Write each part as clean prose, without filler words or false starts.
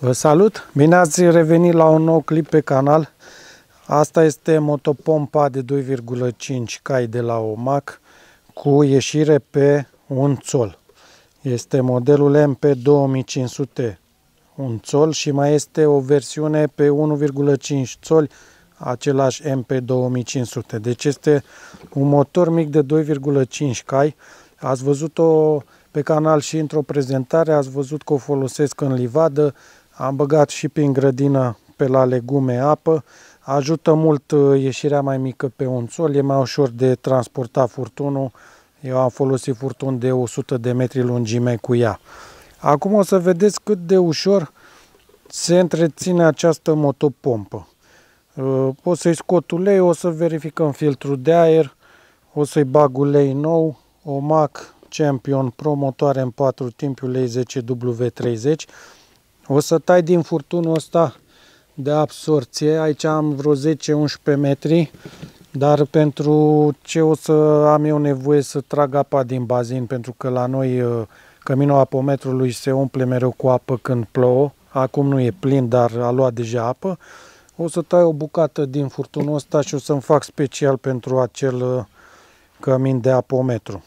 Vă salut! Bine ați revenit la un nou clip pe canal. Asta este motopompa de 2,5 cai de la OMAC cu ieșire pe 1 țol. Este modelul MP2500 1 țol și mai este o versiune pe 1,5 țoli, același MP2500. Deci este un motor mic de 2,5 cai. Ați văzut-o pe canal și într-o prezentare, ați văzut că o folosesc în livadă. Am băgat și prin grădină pe la legume apă. Ajută mult ieșirea mai mică pe 1 țol, e mai ușor de transportat furtunul. Eu am folosit furtun de 100 de metri lungime cu ea. Acum o să vedeți cât de ușor se întreține această motopompă. O să-i scot ulei, o să verificăm filtrul de aer, o să-i bag ulei nou, OMAC Champion Pro, motoare în 4 timpi, ulei 10W30. O să tai din furtunul ăsta de absorție. Aici am vreo 10-11 metri, dar pentru ce o să am eu nevoie să trag apa din bazin, pentru că la noi căminul apometrului se umple mereu cu apă când plouă. Acum nu e plin, dar a luat deja apă. O să tai o bucată din furtunul ăsta și o să-mi fac special pentru acel cămin de apometru.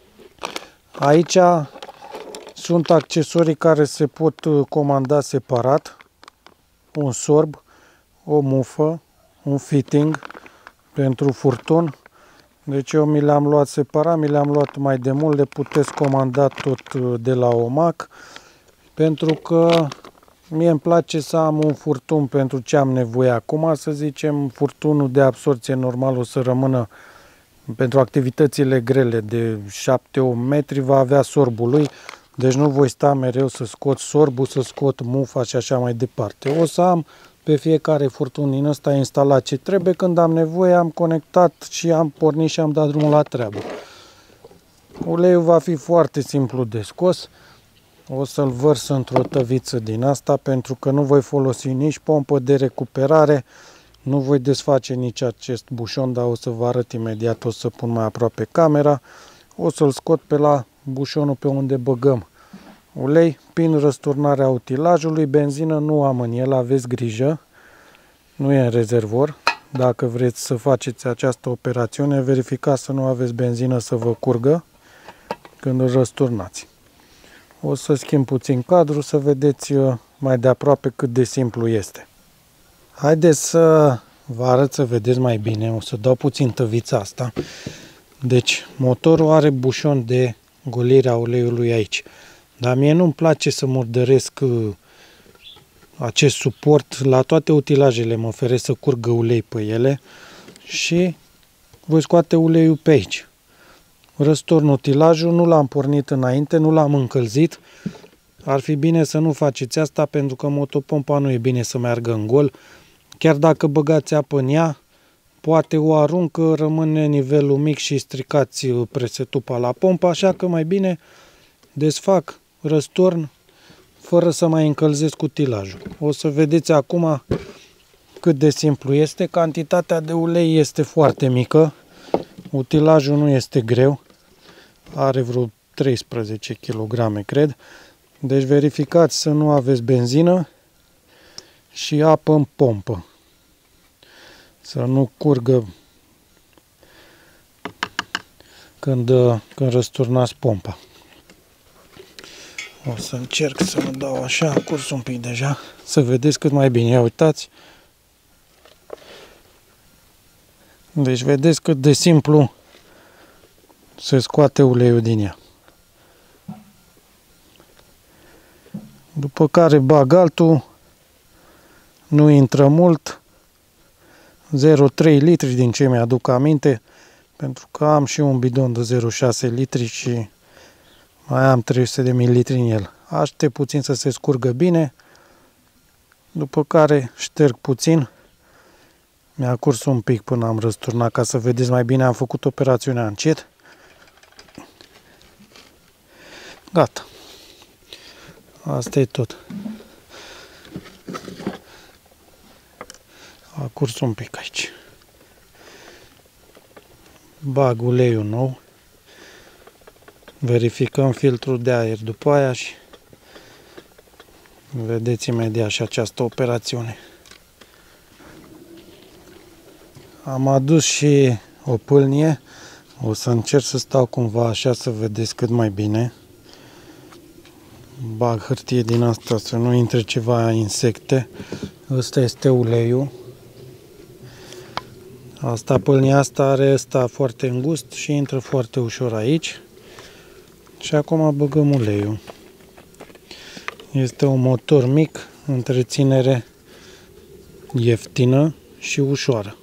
Aici sunt accesorii care se pot comanda separat. Un sorb, o mufă, un fitting pentru furtun. Deci eu mi le-am luat separat, mi le-am luat mai de mult, le puteți comanda tot de la OMAC. Pentru că mie îmi place să am un furtun pentru ce am nevoie acum. Să zicem, furtunul de absorție normal o să rămână pentru activitățile grele de 7-8 metri, va avea sorbul lui. Deci nu voi sta mereu să scot sorbul, să scot mufa și așa mai departe. O să am pe fiecare furtun din ăsta instalat ce trebuie. Când am nevoie, am conectat și am pornit și am dat drumul la treabă. Uleiul va fi foarte simplu de scos. O să-l vărs într-o tăviță din asta, pentru că nu voi folosi nici pompă de recuperare, nu voi desface nici acest bușon, dar o să vă arăt imediat, o să pun mai aproape camera. O să-l scot pe la bușonul pe unde băgăm ulei, prin răsturnarea utilajului. Benzină nu am în el, aveți grijă, nu e în rezervor. Dacă vreți să faceți această operațiune, verificați să nu aveți benzină să vă curgă când îl răsturnați. O să schimb puțin cadrul să vedeți mai de aproape cât de simplu este. Haideți să vă arăt să vedeți mai bine. O să dau puțin tăvița asta. Deci, motorul are bușon de golire a uleiului aici. Dar mie nu-mi place să murdăresc acest suport. La toate utilajele mă oferesc să curgă ulei pe ele și voi scoate uleiul pe aici. Răstorn utilajul, nu l-am pornit înainte, nu l-am încălzit. Ar fi bine să nu faceți asta, pentru că motopompa nu e bine să meargă în gol. Chiar dacă băgați apă în ea, poate o aruncă, rămâne nivelul mic și stricați presetupa la pompă, așa că mai bine desfac, răstorn, fără să mai încălzesc utilajul. O să vedeți acum cât de simplu este. Cantitatea de ulei este foarte mică, utilajul nu este greu, are vreo 13 kg, cred. Deci verificați să nu aveți benzină și apă în pompă. Să nu curgă când răsturnați pompa. O să încerc să mă dau așa, a curs un pic deja, să vedeți cât mai bine. Ia uitați. Deci vedeți cât de simplu se scoate uleiul din ea. După care bag altul, nu intră mult, 0,3 litri din ce mi-aduc aminte, pentru că am și un bidon de 0,6 litri și mai am 300 de mililitri în el. Aștept puțin să se scurgă bine, după care șterg puțin. Mi-a curs un pic până am răsturnat, ca să vedeți mai bine, am făcut operațiunea încet. Gata. Asta e tot. A curs un pic aici. Bag uleiul nou. Verificăm filtrul de aer după aia și Vedeți imediat și această operațiune. Am adus și o pâlnie. O să încerc să stau cumva așa să vedeți cât mai bine. Bag hârtie din asta să nu intre ceva insecte. Ăsta este uleiul. Pâlnia asta are ăsta foarte îngust și intră foarte ușor aici. Și acum băgăm uleiul. Este un motor mic, întreținere ieftină și ușoară.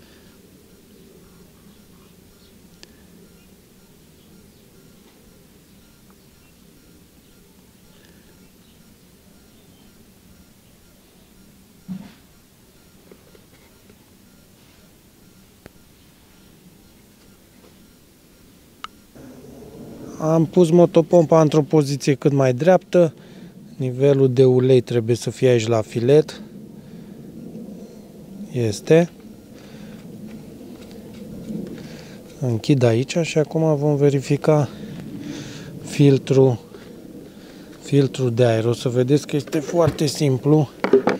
Am pus motopompa într-o poziție cât mai dreaptă. Nivelul de ulei trebuie să fie aici la filet. Este. Închid aici și acum vom verifica filtrul de aer. O să vedeți că este foarte simplu.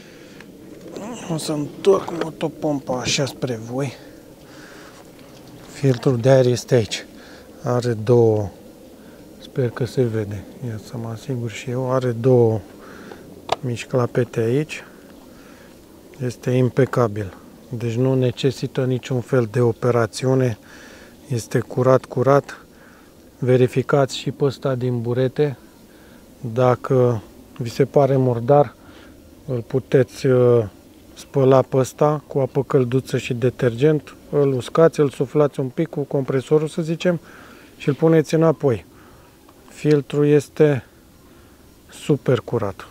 O să întorc motopompa așa spre voi. Filtrul de aer este aici. Are două, sper că se vede, ia să mă asigur și eu, are două mici clapete aici. Este impecabil. Deci nu necesită niciun fel de operațiune. Este curat. Verificați și pe ăsta din burete. Dacă vi se pare murdar, îl puteți spăla pe ăsta cu apă călduță și detergent. Îl uscați, îl suflați un pic cu compresorul, să zicem, și îl puneți înapoi. Filtrul este super curat.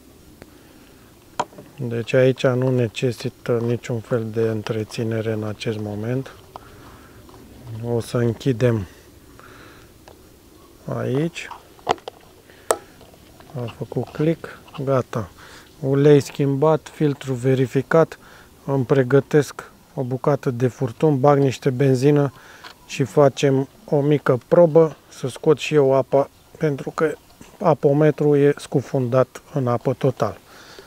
Deci aici nu necesită niciun fel de întreținere în acest moment. O să închidem aici. A făcut click. Gata. Ulei schimbat, filtru verificat. Îmi pregătesc o bucată de furtun, bag niște benzină și facem o mică probă. Să scot și eu apa, pentru că apometrul e scufundat în apă total.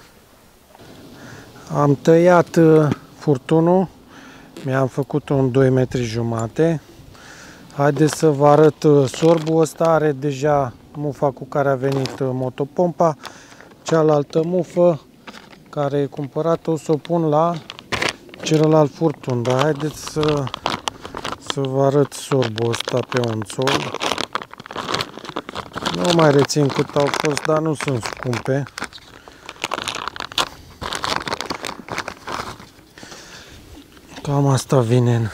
Am tăiat furtunul, mi-am făcut un 2,5 m. Haideți să vă arăt sorbul. Ăsta are deja mufa cu care a venit motopompa. Cealaltă mufă care e cumpărată o să o pun la celălalt furtun. Dar haideți să vă arăt sorbul ăsta pe un sorb. Nu mai rețin cât au fost, dar nu sunt scumpe. Cam asta vine în...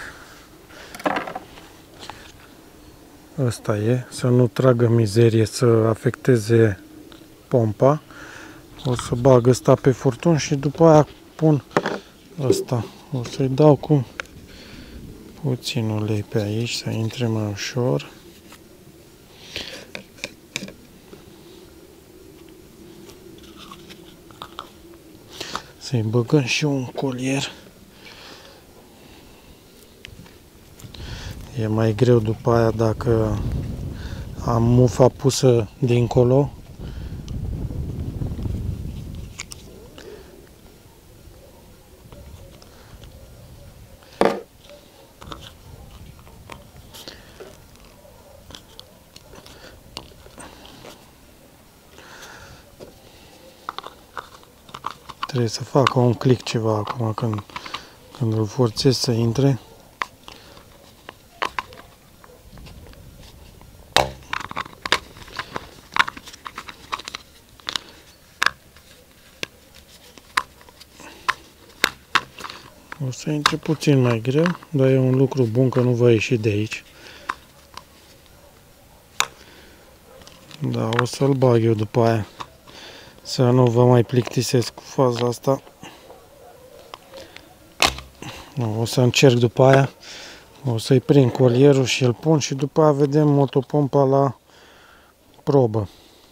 Ăsta e, să nu tragă mizerie, să afecteze pompa. O să bag ăsta pe furtun și după aia pun ăsta. O să-i dau cu puțin ulei pe aici, să intre mai ușor. Să-i băgăm și un colier. E mai greu după aia dacă am mufa pusă dincolo. Trebuie să facă un click ceva acum când îl forțez să intre. O să intre puțin mai greu, dar e un lucru bun că nu va ieși de aici. Da, o să-l bag eu după aia. Să nu vă mai plictisesc cu faza asta. O să încerc după aia. O să-i prind colierul și îl pun și după aia vedem motopompa la probă.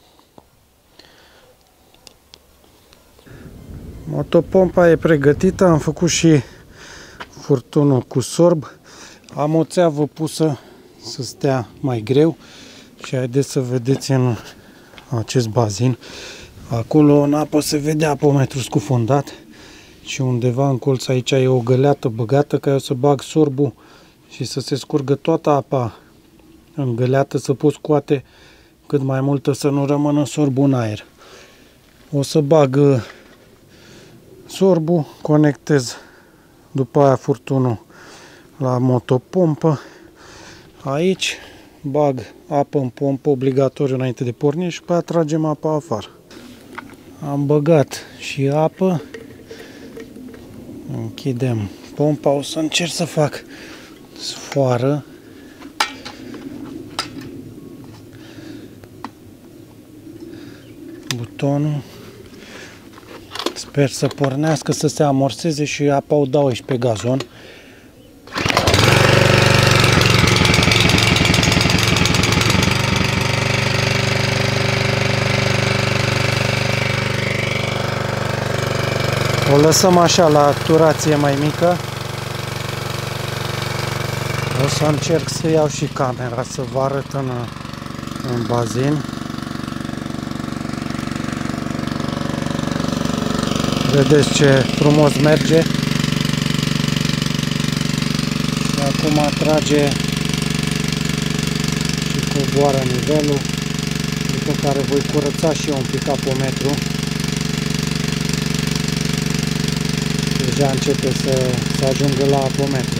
Motopompa e pregătită, am făcut și furtunul cu sorb. Am o țeavă pusă să stea mai greu și haideți să vedeți în acest bazin. Acolo în apă se vedea apometrul scufundat și undeva în colț aici e o găleată băgată ca eu să bag sorbul și să se scurgă toată apa în găleată, să pot scoate cât mai multă, să nu rămână sorbul în aer. O să bag sorbul, conectez după aia furtunul la motopompă. Aici bag apă în pompă obligatoriu înainte de pornire și pe aia tragem apa afară. Am băgat și apă. Închidem pompa. O să încerc să fac sfoară. Butonul. Sper să pornească, să se amorseze și apa o dau aici pe gazon. O lăsăm așa la turație mai mică. O să încerc să iau și camera să vă arăt în bazin. Vedeți ce frumos merge. Și acum trage și coboară nivelul, după care voi curăța și eu un pic apometru. Deja începe să ajungă la apometru.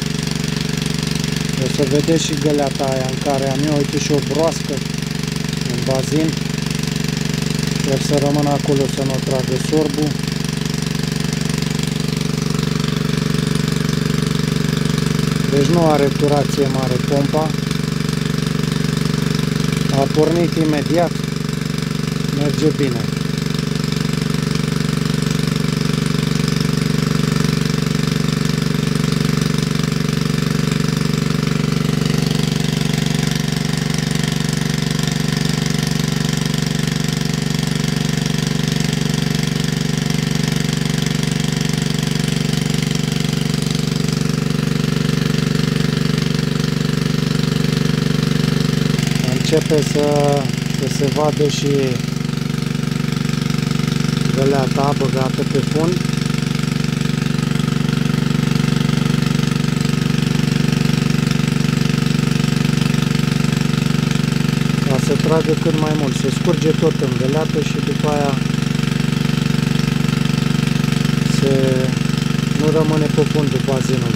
O să vedeți și găleata aia în care am eu, uite, și o broască în bazin. Sper să rămână acolo să nu tragă sorbul. Deci nu are durație mare pompa. A pornit imediat. Merge bine. Începe să se vadă și găleata băgată pe fund. Ca să tragă cât mai mult, se scurge tot în găleată și după aia nu rămâne pe fundul bazinului.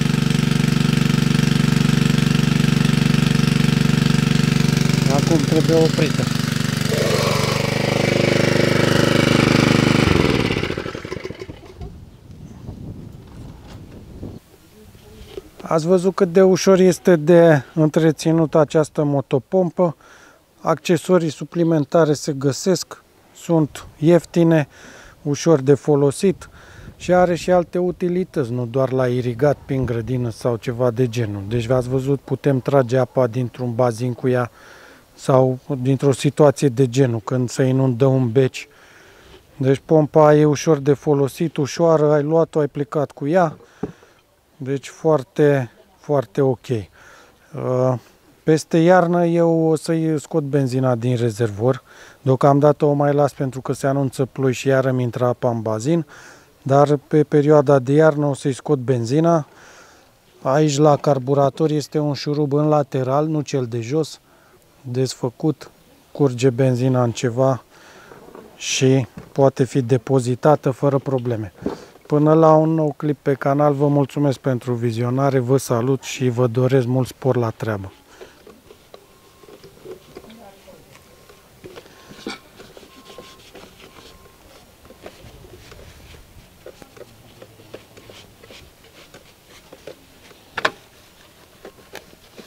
Acum trebuie oprită. Ați văzut cât de ușor este de întreținut această motopompă. Accesorii suplimentare se găsesc, sunt ieftine, ușor de folosit și are și alte utilități, nu doar la irigat prin grădină sau ceva de genul. Deci v-ați văzut, putem trage apa dintr-un bazin cu ea sau dintr-o situație de genul, când se inundă un beci. Deci pompa e ușor de folosit, ușoară, ai luat-o, ai plecat cu ea. Deci foarte, foarte ok. Peste iarnă eu o să-i scot benzina din rezervor. Deocamdată o mai las pentru că se anunță ploi și iară îmi intră apa în bazin. Dar pe perioada de iarnă o să-i scot benzina. Aici la carburator este un șurub în lateral, nu cel de jos. Desfăcut, curge benzina în ceva și poate fi depozitată fără probleme. Până la un nou clip pe canal, vă mulțumesc pentru vizionare, vă salut și vă doresc mult spor la treabă.